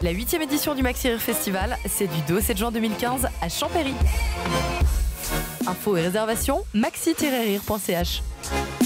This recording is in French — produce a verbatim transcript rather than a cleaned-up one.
La huitième édition du Maxi Rire Festival, c'est du deux au sept juin deux mille quinze à Champéry. Infos et réservations, maxi tiret rire point c h.